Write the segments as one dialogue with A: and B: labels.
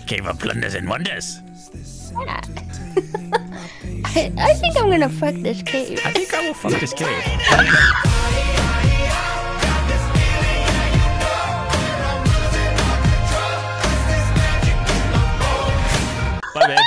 A: Cave of Blunders and Wonders.
B: Yeah. I think I'm gonna fuck this cave.
A: I think I will fuck this cave. Bye, babe.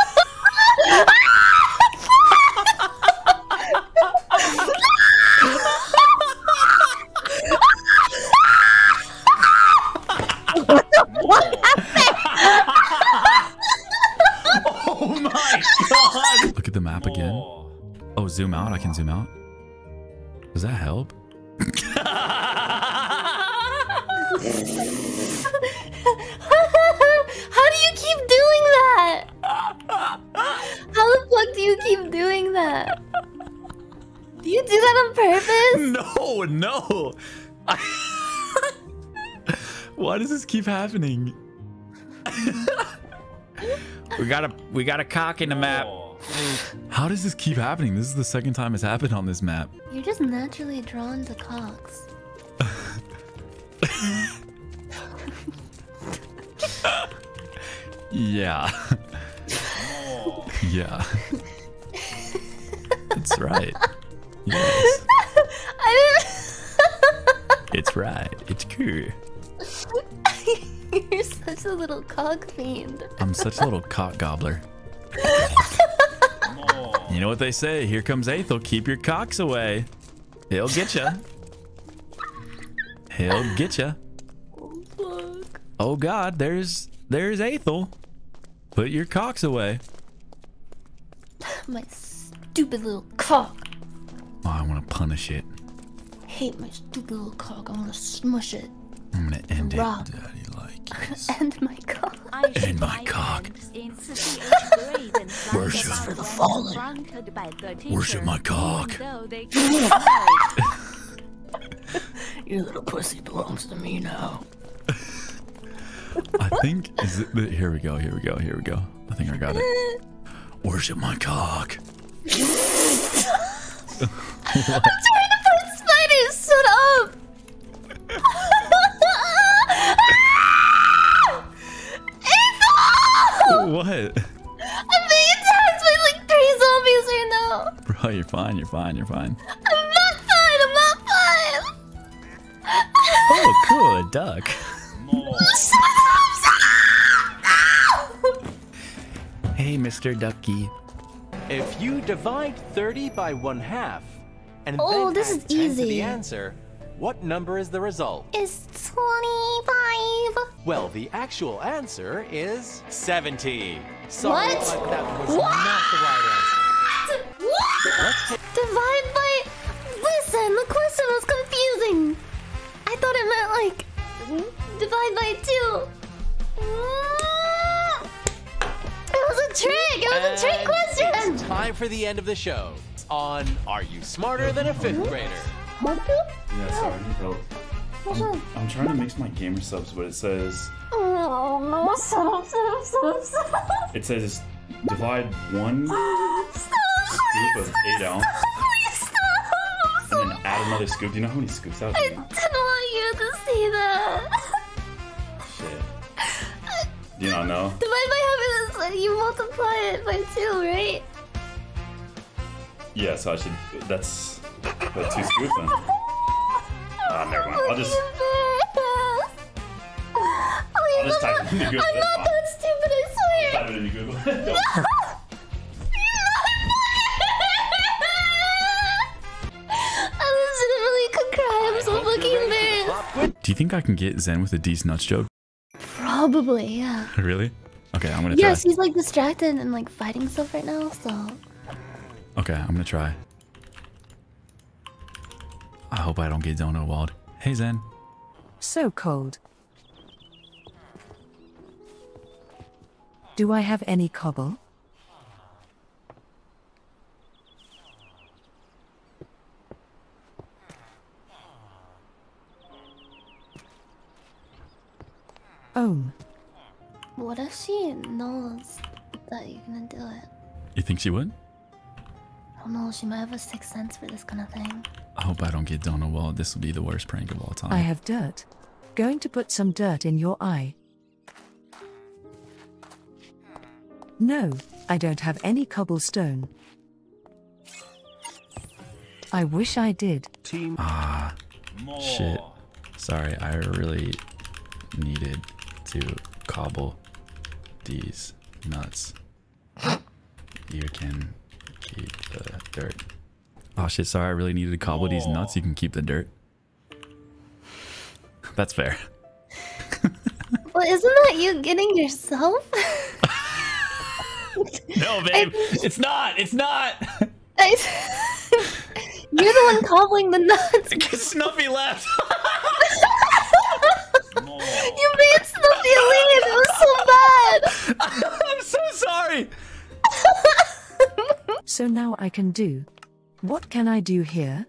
A: Oh my god! Look at the map again. Oh, zoom out. I can zoom out. Does that help?
B: How do you keep doing that? How the fuck do you keep doing that? Do you do that on purpose?
A: No, no. Why does this keep happening? we got a cock in the map. How does this keep happening? This is the second time it's happened on this map.
B: You're just naturally drawn to cocks.
A: Yeah. Yeah. That's right. Yes. It's right. It's cool.
B: You're such a little cock fiend.
A: I'm such a little cock gobbler. You know what they say? Here comes Aethel. Keep your cocks away. He'll get ya. He'll get ya.
B: Oh fuck.
A: Oh God, there's Aethel. Put your cocks away.
B: My stupid little cock.
A: Oh, I want to punish it.
B: I hate my stupid little cock. I want to smush it.
A: I'm gonna end
B: Rock.
A: it, Daddy. Like
B: End my cock.
A: end my cock. Worship
B: for the fallen.
A: Worship my cock.
B: Your little pussy belongs to me now.
A: I think here we go. Here we go. Here we go. I think I got it. Worship my cock.
B: I'm trying to fight spiders. Shut up.
A: What?
B: I'm being attacked by like 3 zombies right now.
A: Bro, you're fine. You're fine. You're fine.
B: I'm not fine. I'm not fine.
A: Oh, cool. A duck.
B: Shut up. No.
A: Hey, Mr. Ducky.
C: If you divide 30 by 1/2 and
B: Oh,
C: then
B: this
C: add
B: is
C: 10 to
B: easy.
C: the answer, what number is the result?
B: It's 25.
C: Well, the actual answer is 70. Sorry,
B: What?
C: but that was
B: What?
C: not the right answer.
B: What? Divide by... Listen, the question was confusing. I thought it meant like... Divide by 2. It was a trick. It was a trick question.
C: It's time for the end of the show. On Are You Smarter Than a 5th Grader?
A: Yeah, sorry. Help. I'm trying to mix my gamer subs, but it says
B: Oh no, stop.
A: it says divide 1
B: Stop,
A: scoop of 8 ounce
B: stop.
A: and then add another scoop. Do you know how many scoops that
B: I
A: would
B: didn't want you to see that.
A: be? Shit. Do you not know?
B: Divide by half is you multiply it by 2, right?
A: Yeah, so I should. That's 2 scoops then. Never mind. I'll just type it into Google.
B: I'm not that stupid, I swear.
A: Type it into Google.
B: I legitimately could cry. I'm so fucking embarrassed.
A: Do you think I can get Zen with a decent nuts joke?
B: Probably, yeah.
A: Really? Okay, I'm gonna try.
B: Yes, he's like distracted and like fighting stuff right now, so.
A: Okay, I'm gonna try. I hope I don't get Dono walled. Hey, Zen.
D: So cold. Do I have any cobble? Oh.
B: What if she knows that you're gonna do it?
A: You think she would?
B: I don't know, she might have a sixth sense for this kind of thing.
A: I hope I don't get Dono walled. This will be the worst prank of all time.
D: I have dirt. Going to put some dirt in your eye. No, I don't have any cobblestone. I wish I did.
C: Team.
A: Ah, shit. Sorry, I really needed to cobble these nuts. You can keep the dirt. Oh shit, sorry, I really needed to cobble these nuts. You can keep the dirt. That's fair.
B: Well, isn't that you getting yourself?
A: No, babe, it's not. It's not.
B: You're the one cobbling the nuts.
A: Snuffy left.
B: You made Snuffy leave. It was so bad.
A: I'm so sorry.
D: So now I can do. What can I do here?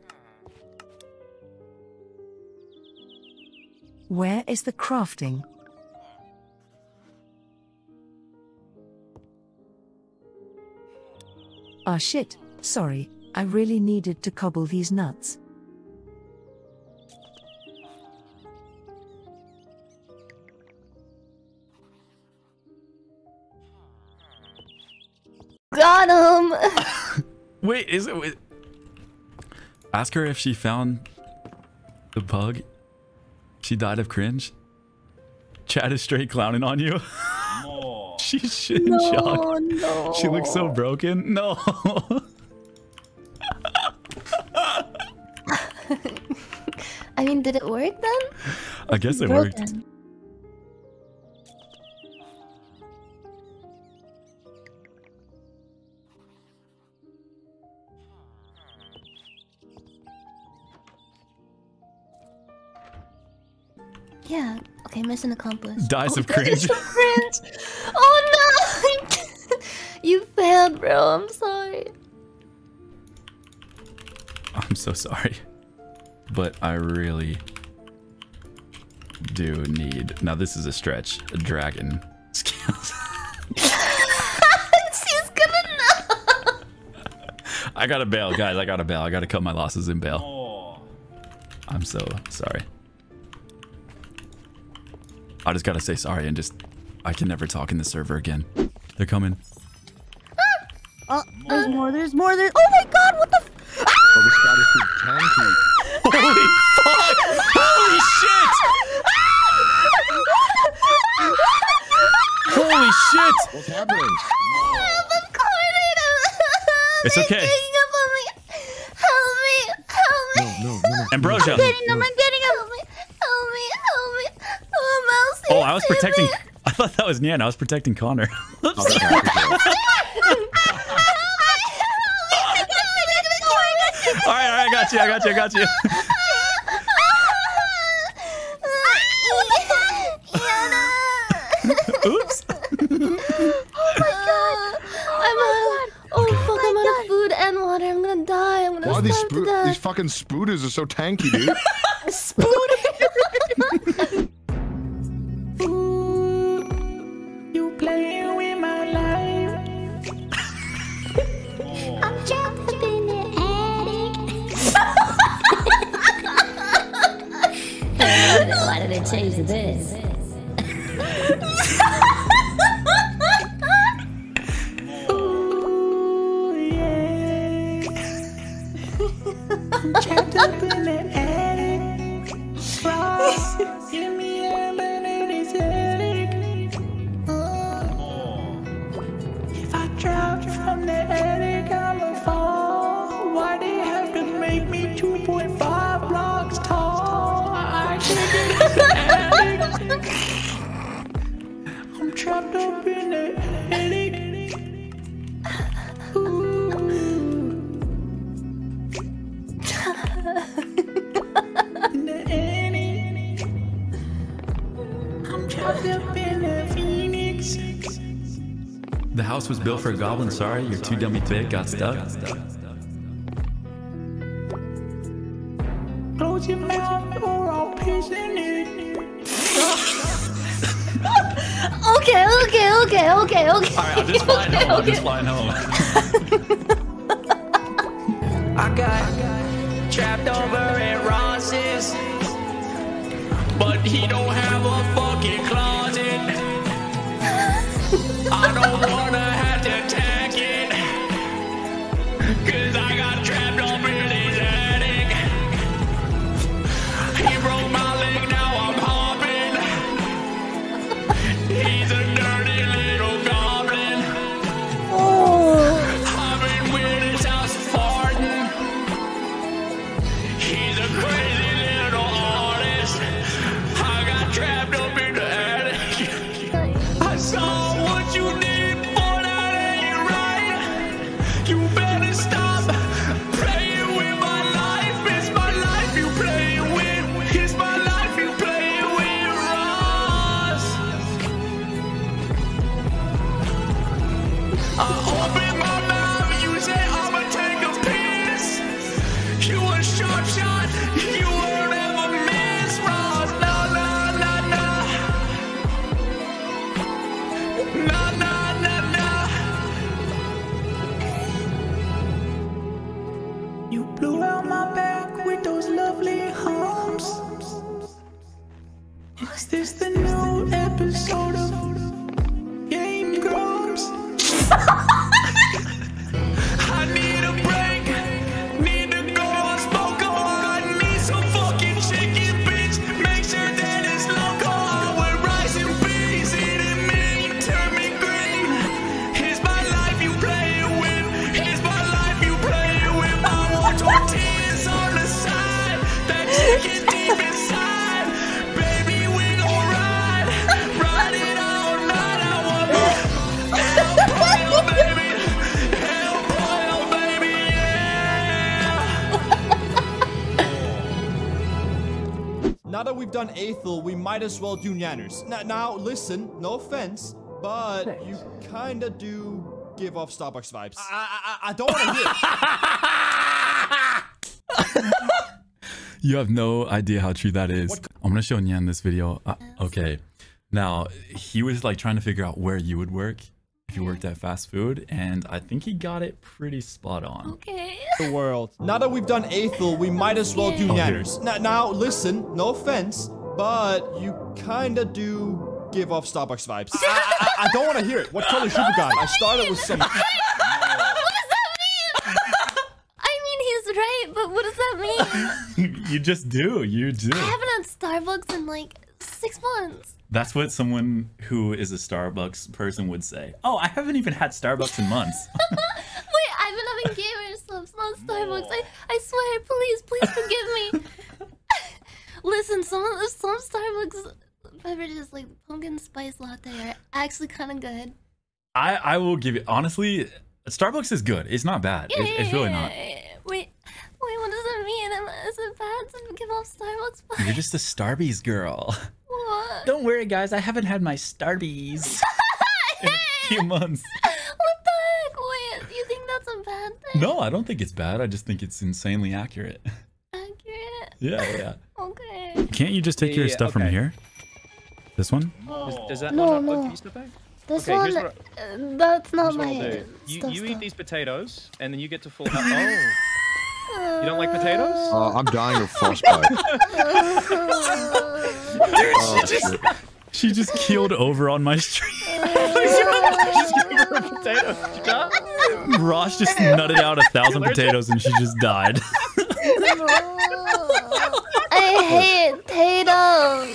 D: Where is the crafting? Ah shit, sorry, I really needed to cobble these nuts.
B: Got him.
A: Wait, is it? Wait. Ask her if she found the bug. She died of cringe. Chad is straight clowning on you. She's shit in shock.
B: No.
A: She looks so broken. No.
B: I mean, did it work then?
A: I guess it worked.
B: Broken. Yeah. Okay, mission accomplished.
A: Dies of cringe.
B: Cringe. Oh no! You failed, bro. I'm sorry.
A: I'm so sorry. But I really do need... Now this is a stretch. A dragon skills.
B: She's gonna know.
A: I gotta bail, guys. I gotta bail. I gotta cut my losses and bail. I'm so sorry. I just gotta say sorry and just... I can never talk in the server again. They're coming.
B: Oh, there's more. There's more. There's... Oh my god! What the?
E: Oh, this guy is too tanky.
A: Holy fuck! Holy shit! Holy shit!
E: What's happening?
B: I'm cornered.
A: It's okay.
B: They're ganging up on me. Help me! Help me!
E: No.
A: Ambrosia.
B: I'm getting him. Help me! Help me! Help me! Oh, Mouse.
A: Oh, I was protecting... I thought that was Nyan. I was protecting Connor.
E: Oh, that's right.
A: Alright, I got you. Oops.
B: Oh my god! I'm out. Oh fuck! I'm out of food and water. I'm gonna die. I'm gonna
E: Why
B: starve to
E: these
B: death.
E: fucking spooters are so tanky, dude?
F: You playing with my life.
B: I'm trapped up in the attic.
G: Why did they change this?
F: Ooh, yeah. I'm trapped up in the attic. Frost, give me a anesthetic. If I drop from the attic, I'ma fall. Why they have to make me 2.5 blocks tall? I can't get in the attic. I'm trapped up in the attic. In the attic. I'm trapped up in the Phoenix.
A: The house was built for a goblin. Sorry, you're too dummy big. Got stuck.
F: Close your mouth or I'll piss in it.
B: Okay.
A: Alright, I'm just flying home.
F: I got trapped over at Ross's, but he don't have a fucking closet. I don't wanna have He's a dirty little goblin. I've been weird his house farting. He's a crazy little artist. I got trapped up in the attic. I saw what you did, but that ain't right. You better stop playing with my life. It's my life you playing with. It's my life you playing with, Ross. I open my mouth, you say I'ma take a piss. You a sharp shot, you won't ever miss, Ross. No, no, no, no. No, no, no, no. You blew out my back with those lovely humps. Is this the new episode of Game Grumps? I need a break. Need to go on smoke. I need some fucking chicken, bitch. Make sure that it's local. With rice and beans, eating me, turn me green. Here's my life you playing with. Here's my life you playing with. I want tortillas on the side. That chicken deep inside. Baby, we gon' ride. Ride it all night. I want more. El Pollo, baby. El Pollo, baby, yeah.
G: Now that we've done Aethel, we might as well do Nanners. Now, listen, no offense, but you kinda do give off Starbucks vibes. I don't want to hear it.
A: You have no idea how true that is. I'm gonna show Nyan this video. Okay, now he was like trying to figure out where you would work if you worked at fast food, and I think he got it pretty spot on.
B: Okay.
G: The world. Now that we've done Aethel, we might as well do Nanners. Now, listen, no offense, but you kinda do give off Starbucks vibes. I don't want to hear it. What color is Superguy? I started with some...
B: What does that mean? I mean, he's right, but what does that mean?
A: You just do. You do.
B: I haven't had Starbucks in like 6 months.
A: That's what someone who is a Starbucks person would say. Oh, I haven't even had Starbucks in months.
B: Wait, I've been having gamer subs, not Starbucks. I swear, please forgive me. Listen, some Starbucks beverages like pumpkin spice latte are actually kind of good.
A: I will give it, honestly, Starbucks is good. It's not bad. It's really not.
B: Wait, what does that mean? Is it bad to give off Starbucks vibes?
A: You're just a Starbies girl.
B: What?
A: Don't worry, guys. I haven't had my Starbies in a few months.
B: What the heck? Wait, you think that's a bad thing?
A: No, I don't think it's bad. I just think it's insanely accurate.
B: Accurate?
A: Yeah.
B: Okay.
A: Can't you just take your stuff from here? This one?
H: Does that
B: No,
H: one not
B: no.
H: look used to be?
B: This
H: Okay,
B: one,
H: here's
B: that's not
H: Here's what I'll
B: my
H: do.
B: stuff.
H: You eat these potatoes, and then you get to full health. Oh. You don't like potatoes?
E: I'm dying of frostbite.
A: She just keeled over on my stream.
H: Just give her a potato. You can't?
A: Ross just nutted out 1,000 potatoes and she just died.
B: I hate potatoes.